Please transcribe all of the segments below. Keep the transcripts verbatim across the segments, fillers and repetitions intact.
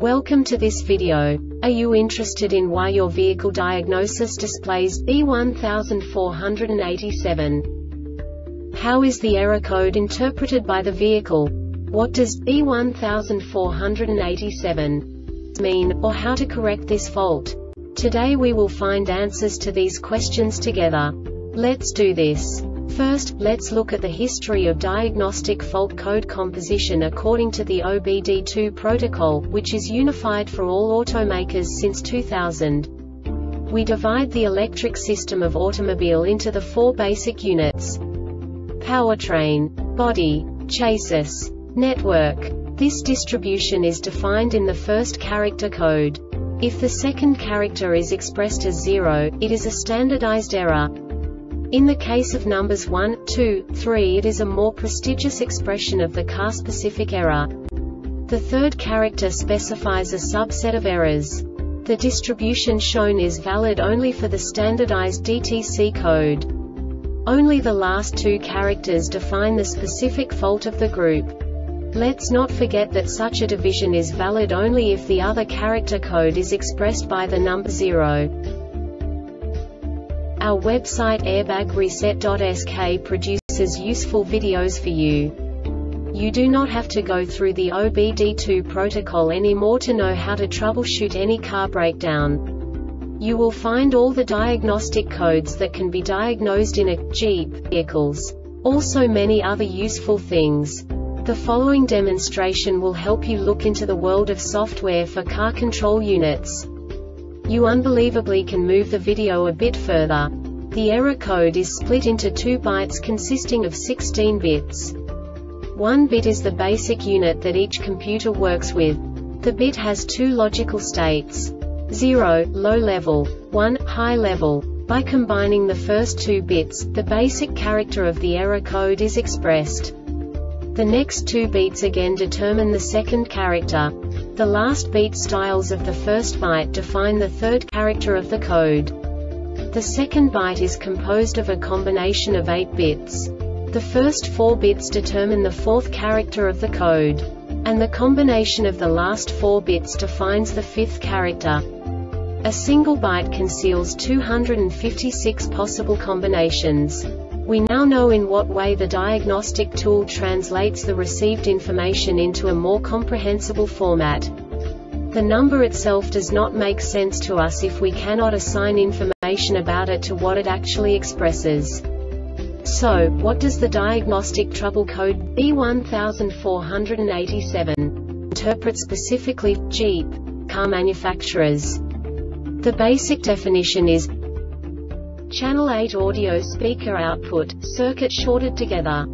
Welcome to this video. Are you interested in why your vehicle diagnosis displays B one four eight seven? How is the error code interpreted by the vehicle? What does B one four eight seven mean, or how to correct this fault? Today we will find answers to these questions together. Let's do this. First, let's look at the history of diagnostic fault code composition according to the O B D two protocol, which is unified for all automakers since two thousand. We divide the electric system of automobile into the four basic units: powertrain, body, chassis, network. This distribution is defined in the first character code. If the second character is expressed as zero, it is a standardized error. In the case of numbers one, two, three, it is a more prestigious expression of the car-specific error. The third character specifies a subset of errors. The distribution shown is valid only for the standardized D T C code. Only the last two characters define the specific fault of the group. Let's not forget that such a division is valid only if the other character code is expressed by the number zero. Our website airbag reset dot S K produces useful videos for you. You do not have to go through the O B D two protocol anymore to know how to troubleshoot any car breakdown. You will find all the diagnostic codes that can be diagnosed in a Jeep vehicles. Also many other useful things. The following demonstration will help you look into the world of software for car control units. You unbelievably can move the video a bit further. The error code is split into two bytes consisting of sixteen bits. One bit is the basic unit that each computer works with. The bit has two logical states: zero, low level, one, high level. By combining the first two bits, the basic character of the error code is expressed. The next two beats again determine the second character. The last beat styles of the first byte define the third character of the code. The second byte is composed of a combination of eight bits. The first four bits determine the fourth character of the code. And the combination of the last four bits defines the fifth character. A single byte conceals two hundred fifty-six possible combinations. We now know in what way the diagnostic tool translates the received information into a more comprehensible format. The number itself does not make sense to us if we cannot assign information about it to what it actually expresses. So, what does the diagnostic trouble code B one four eight seven interpret specifically for Jeep car manufacturers? The basic definition is channel eight audio speaker output, circuit shorted together.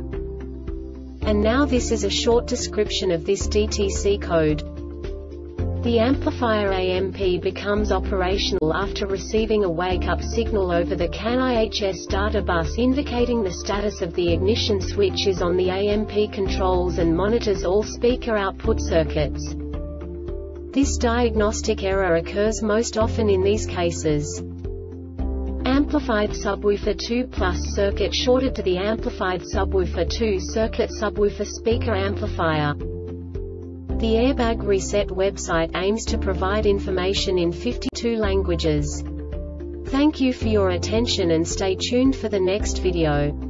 And now this is a short description of this D T C code. The amplifier A M P becomes operational after receiving a wake-up signal over the C A N I H S data bus indicating the status of the ignition switch is on. The A M P controls and monitors all speaker output circuits. This diagnostic error occurs most often in these cases: amplified subwoofer two plus circuit shorted to the amplified subwoofer two circuit subwoofer speaker amplifier. The Airbag Reset website aims to provide information in fifty-two languages. Thank you for your attention and stay tuned for the next video.